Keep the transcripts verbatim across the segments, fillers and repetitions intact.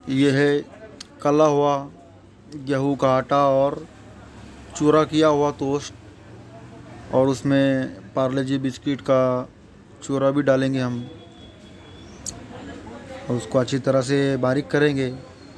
ये है कला हुआ गेहूं का आटा और चूरा किया हुआ टोस्ट, और उसमें पार्ले जी बिस्किट का चूरा भी डालेंगे हम और उसको अच्छी तरह से बारीक करेंगे।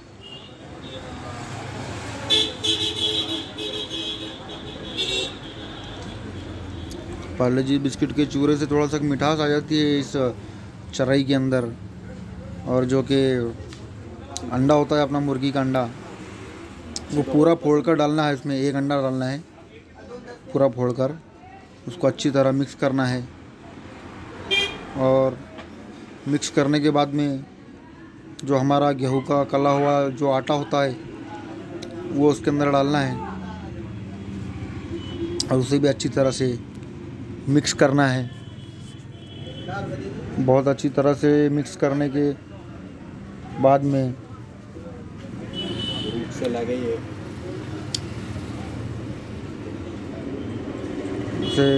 पार्ले जी बिस्किट के चूरे से थोड़ा सा मिठास आ जाती है इस चराई के अंदर, और जो कि अंडा होता है अपना मुर्गी का अंडा, वो पूरा फोड़ कर डालना है। इसमें एक अंडा डालना है पूरा फोड़ कर, उसको अच्छी तरह मिक्स करना है, और मिक्स करने के बाद में जो हमारा गेहूं का कला हुआ जो आटा होता है वो उसके अंदर डालना है और उसे भी अच्छी तरह से मिक्स करना है। बहुत अच्छी तरह से मिक्स करने के बाद में से लगे ये से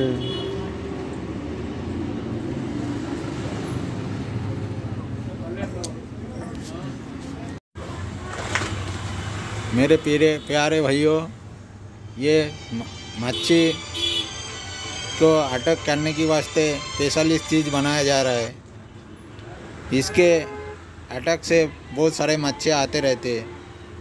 मेरे प्यारे प्यारे भाइयों, ये मच्छी को अटक करने की वास्ते स्पेशलिस्ट चीज़ बनाया जा रहा है। इसके अटक से बहुत सारे मच्छी आते रहते हैं।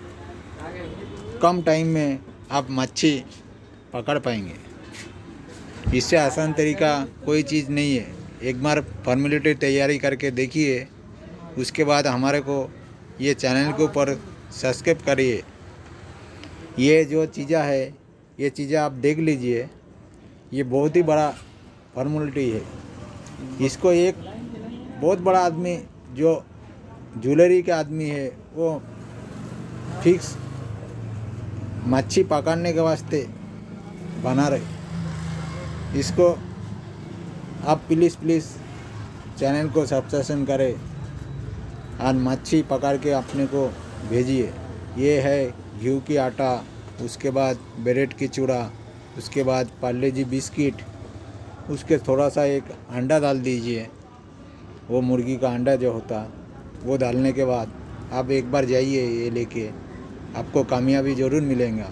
कम टाइम में आप मच्छी पकड़ पाएंगे। इससे आसान तरीका कोई चीज़ नहीं है। एक बार फॉर्मेलिटी तैयारी करके देखिए, उसके बाद हमारे को ये चैनल के ऊपर सब्सक्राइब करिए। ये जो चीज़ें है ये चीज़ें आप देख लीजिए, ये बहुत ही बड़ा फॉर्मेलिटी है। इसको एक बहुत बड़ा आदमी जो ज्वेलरी के आदमी है वो फिक्स मच्छी पकड़ने के वास्ते बना रहे। इसको आप प्लीज़ प्लीज़ चैनल को सब्सक्राइब करें और मच्छी पकड़ के अपने को भेजिए। ये है घी की आटा, उसके बाद ब्रेड की चूड़ा, उसके बाद पार्ले जी बिस्किट, उसके थोड़ा सा एक अंडा डाल दीजिए। वो मुर्गी का अंडा जो होता वो डालने के बाद आप एक बार जाइए ये लेके, आपको कामयाबी ज़रूर मिलेगा।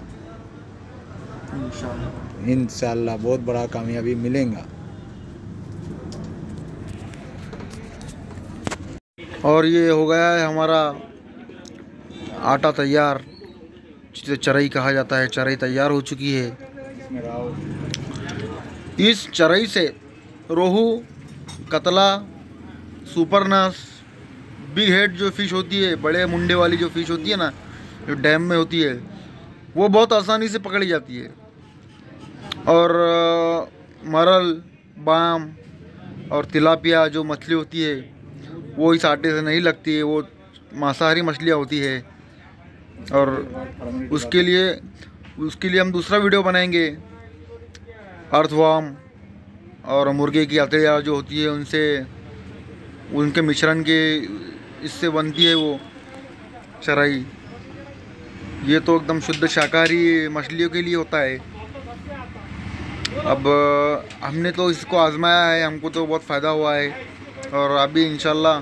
इंशाल्लाह इंशाल्लाह बहुत बड़ा कामयाबी मिलेगा। और ये हो गया है हमारा आटा तैयार, जिसे चराई कहा जाता है। चराई तैयार हो चुकी है। इस चराई से रोहू, कतला, सुपरनस, बिग हेड जो फ़िश होती है, बड़े मुंडे वाली जो फ़िश होती है ना, जो डैम में होती है, वो बहुत आसानी से पकड़ी जाती है। और मरल, बाम और तिलापिया जो मछली होती है वो इस आटे से नहीं लगती है, वो मांसाहारी मछलियाँ होती है। और उसके लिए उसके लिए हम दूसरा वीडियो बनाएंगे। अर्थवर्म और मुर्गे की हथेलियाँ जो होती है उनसे उनके मिश्रण के इससे बनती है वो चराई। ये तो एकदम शुद्ध शाकाहारी मछलियों के लिए होता है। अब हमने तो इसको आजमाया है, हमको तो बहुत फ़ायदा हुआ है, और आप भी इंशाल्लाह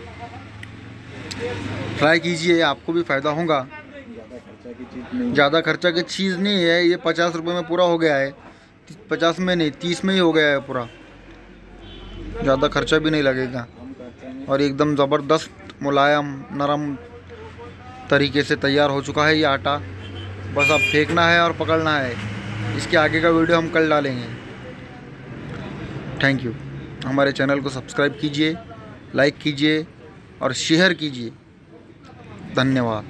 ट्राई कीजिए, आपको भी फ़ायदा होगा। ज़्यादा खर्चा की चीज़ नहीं है ये। पचास रुपये में पूरा हो गया है। पचास में नहीं, तीस में ही हो गया है पूरा। ज़्यादा खर्चा भी नहीं लगेगा, और एकदम ज़बरदस्त मुलायम नरम तरीके से तैयार हो चुका है ये आटा। बस अब फेंकना है और पकड़ना है। इसके आगे का वीडियो हम कल डालेंगे। Thank you. हमारे चैनल को सब्सक्राइब कीजिए, लाइक कीजिए और शेयर कीजिए। धन्यवाद।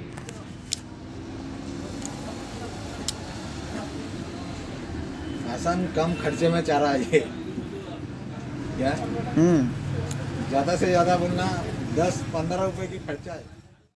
आसान कम खर्चे में चारा है ये। क्या हम्म ज़्यादा से ज़्यादा बोलना दस पंद्रह रुपए की खर्चा है।